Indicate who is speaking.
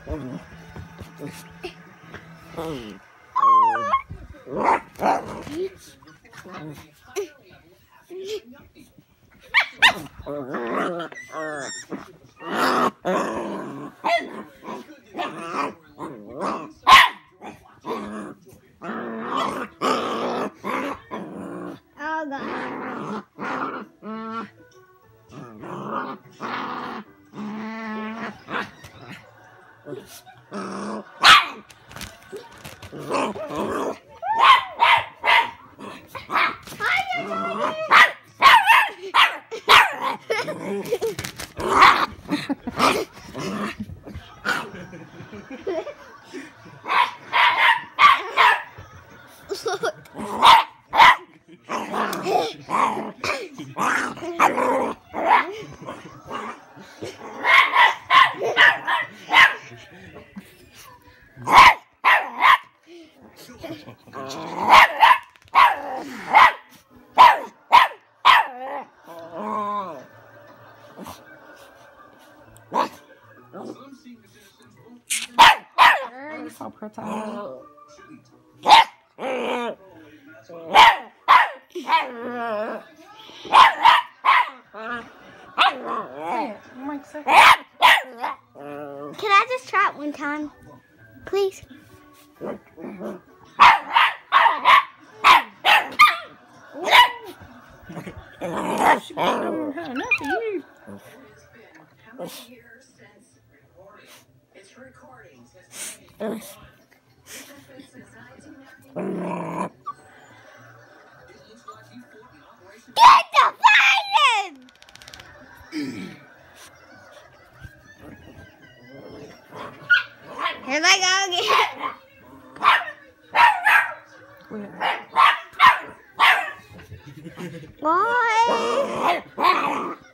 Speaker 1: You're so pretty.
Speaker 2: Can I just try it one time, please?
Speaker 1: She don't have enough for you.
Speaker 2: Get the fighting! Here I go again. Bye.